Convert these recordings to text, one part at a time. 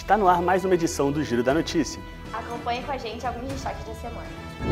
Está no ar mais uma edição do Giro da Notícia. Acompanhe com a gente alguns destaques da semana.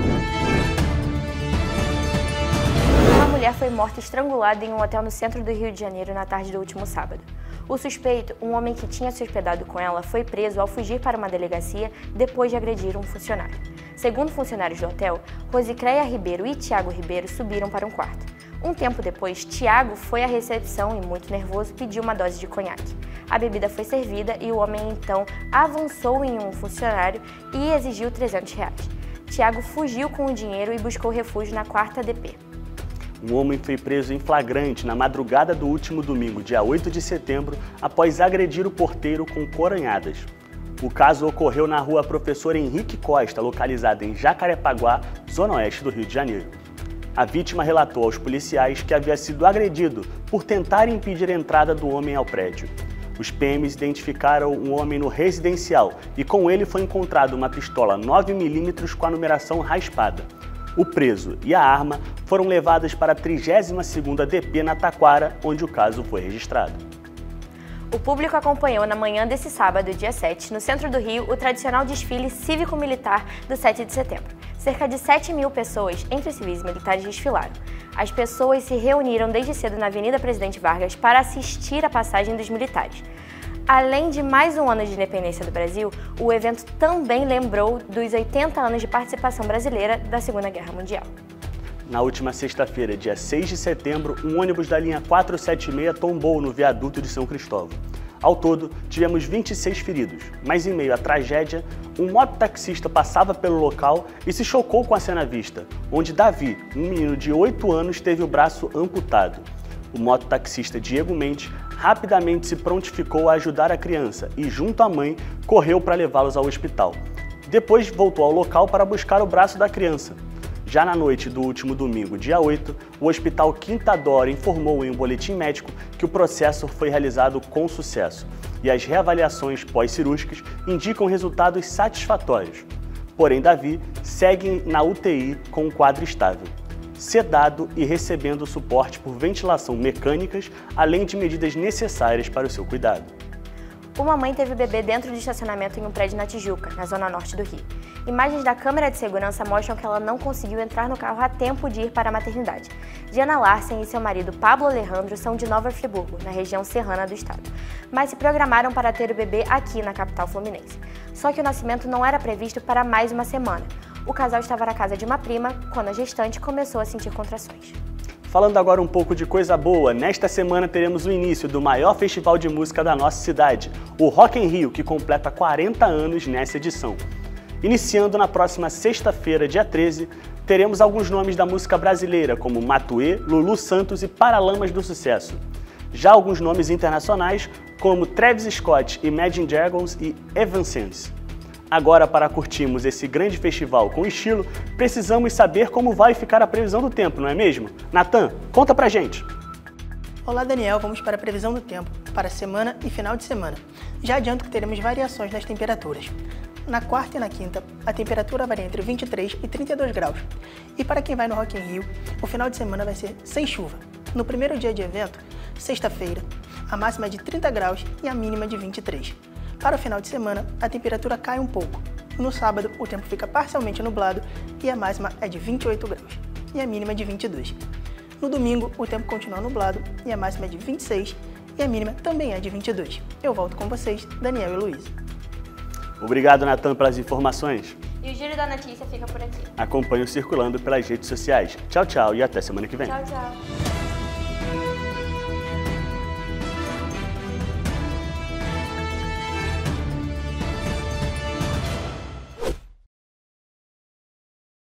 Uma mulher foi morta estrangulada em um hotel no centro do Rio de Janeiro na tarde do último sábado. O suspeito, um homem que tinha se hospedado com ela, foi preso ao fugir para uma delegacia depois de agredir um funcionário. Segundo funcionários do hotel, Rosicréia Ribeiro e Tiago Ribeiro subiram para um quarto. Um tempo depois, Tiago foi à recepção e, muito nervoso, pediu uma dose de conhaque. A bebida foi servida e o homem então avançou em um funcionário e exigiu R$300. Tiago fugiu com o dinheiro e buscou refúgio na 4ª DP. Um homem foi preso em flagrante na madrugada do último domingo, dia 8 de setembro, após agredir o porteiro com coronhadas. O caso ocorreu na rua Professor Henrique Costa, localizada em Jacarepaguá, zona oeste do Rio de Janeiro. A vítima relatou aos policiais que havia sido agredido por tentar impedir a entrada do homem ao prédio. Os PMs identificaram um homem no residencial e com ele foi encontrada uma pistola 9mm com a numeração raspada. O preso e a arma foram levadas para a 32ª DP na Taquara, onde o caso foi registrado. O público acompanhou na manhã desse sábado, dia 7, no centro do Rio, o tradicional desfile cívico-militar do 7 de setembro. Cerca de 7.000 pessoas, entre civis e militares, desfilaram. As pessoas se reuniram desde cedo na Avenida Presidente Vargas para assistir à passagem dos militares. Além de mais um ano de independência do Brasil, o evento também lembrou dos 80 anos de participação brasileira da Segunda Guerra Mundial. Na última sexta-feira, dia 6 de setembro, um ônibus da linha 476 tombou no viaduto de São Cristóvão. Ao todo, tivemos 26 feridos, mas em meio à tragédia, um mototaxista passava pelo local e se chocou com a cena vista, onde Davi, um menino de 8 anos, teve o braço amputado. O mototaxista Diego Mendes rapidamente se prontificou a ajudar a criança e, junto à mãe, correu para levá-los ao hospital. Depois voltou ao local para buscar o braço da criança. Já na noite do último domingo, dia 8, o Hospital Quinta Dora informou em um boletim médico que o processo foi realizado com sucesso e as reavaliações pós-cirúrgicas indicam resultados satisfatórios. Porém, Davi segue na UTI com um quadro estável, sedado e recebendo suporte por ventilação mecânicas, além de medidas necessárias para o seu cuidado. Uma mãe teve o bebê dentro de estacionamento em um prédio na Tijuca, na zona norte do Rio. Imagens da câmera de segurança mostram que ela não conseguiu entrar no carro a tempo de ir para a maternidade. Diana Larsen e seu marido Pablo Alejandro são de Nova Friburgo, na região serrana do estado, mas se programaram para ter o bebê aqui na capital fluminense. Só que o nascimento não era previsto para mais uma semana. O casal estava na casa de uma prima quando a gestante começou a sentir contrações. Falando agora um pouco de coisa boa, nesta semana teremos o início do maior festival de música da nossa cidade, o Rock in Rio, que completa 40 anos nessa edição. Iniciando na próxima sexta-feira, dia 13, teremos alguns nomes da música brasileira, como Matuê, Lulu Santos e Paralamas do Sucesso. Já alguns nomes internacionais, como Travis Scott, Imagine Dragons e Evanescence. Agora, para curtirmos esse grande festival com estilo, precisamos saber como vai ficar a previsão do tempo, não é mesmo? Natan, conta pra gente! Olá, Daniel, vamos para a previsão do tempo, para a semana e final de semana. Já adianto que teremos variações nas temperaturas. Na quarta e na quinta, a temperatura varia entre 23 e 32 graus. E para quem vai no Rock in Rio, o final de semana vai ser sem chuva. No primeiro dia de evento, sexta-feira, a máxima é de 30 graus e a mínima de 23. Para o final de semana, a temperatura cai um pouco. No sábado, o tempo fica parcialmente nublado e a máxima é de 28 graus e a mínima de 22. No domingo, o tempo continua nublado e a máxima é de 26 e a mínima também é de 22. Eu volto com vocês, Daniel e Luiz. Obrigado, Natan, pelas informações. E o Giro da Notícia fica por aqui. Acompanhe o Circulando pelas redes sociais. Tchau, tchau e até semana que vem. Tchau, tchau.